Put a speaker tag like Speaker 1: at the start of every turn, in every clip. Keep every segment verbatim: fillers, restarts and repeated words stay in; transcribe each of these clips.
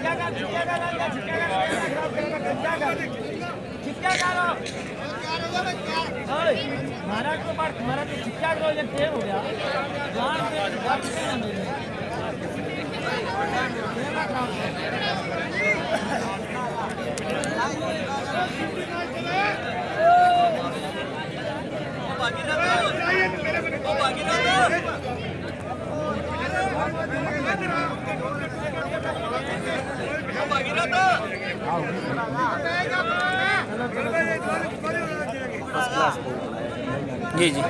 Speaker 1: महाराज को बात महाराज तो छिक्का करो ये देर हो गया जान पे बात करना मेरे ओ
Speaker 2: जी जी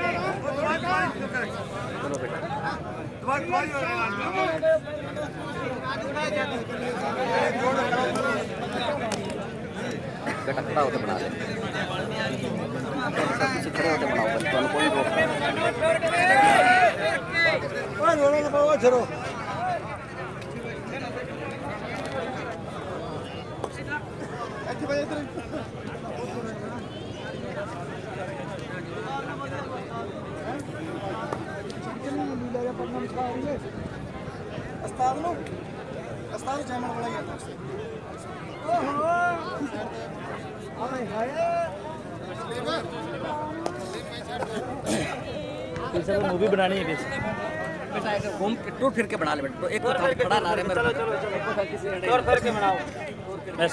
Speaker 2: बेटा खड़ा होकर बना ले पीछे खड़े होकर बनाओ बच्चों कोई रोक नहीं अस्ताद लो अस्ताद जामन वाला ही आता है हाय हाय
Speaker 1: इसे मूवी बनानी है बेटा
Speaker 2: बेटा एक घूम के टूर फिर के बना ले बेटा एक तो खड़ा ना रहे मेरे
Speaker 1: चलो चलो चलो टूर फिर के बनाओ बस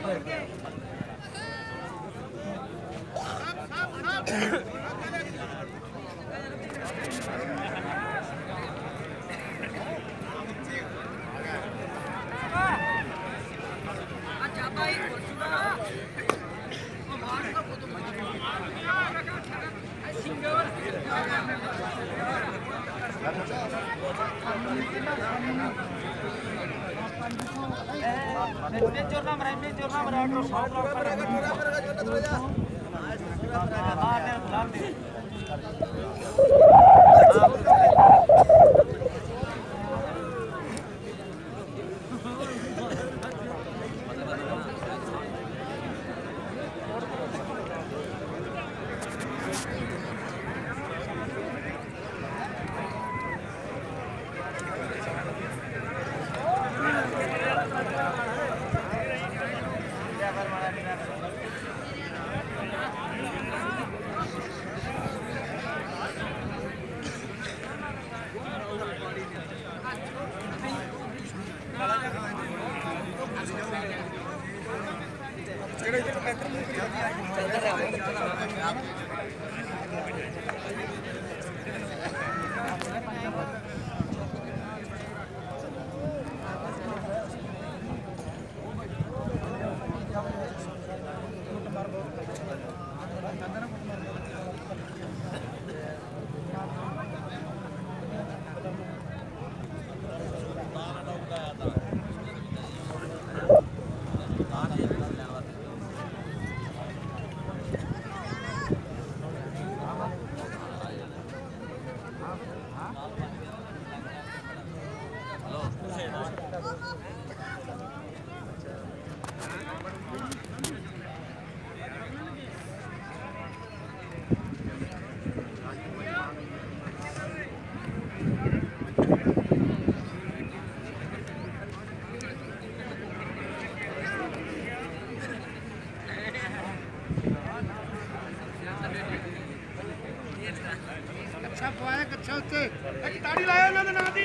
Speaker 3: अच्छा पुआया अच्छा उससे एक ताड़ी लाया ना ना दी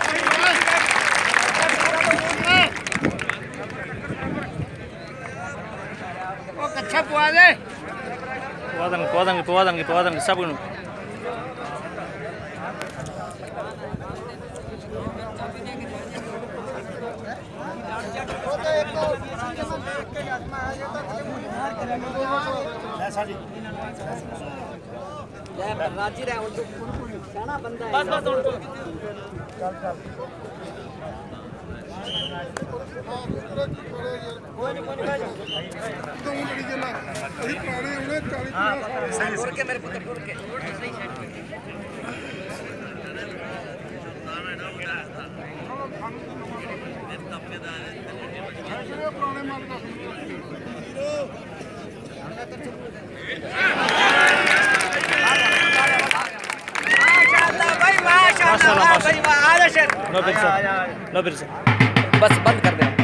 Speaker 3: ओ अच्छा पुआ दे
Speaker 1: पुआ दंग पुआ दंग पुआ दंग पुआ दंग सब
Speaker 2: राजी रहे उनको कहना बंदा है
Speaker 1: बस बस उनको
Speaker 3: चल चल कोई नहीं कोई नहीं तो लड़ी जला अभी पुराने उन्हें चालीस
Speaker 2: हां छोड़ के मेरे पुत्र छोड़ के
Speaker 3: पुराने माल का
Speaker 1: नो फिर से नो फिर से
Speaker 2: बस बंद कर दे।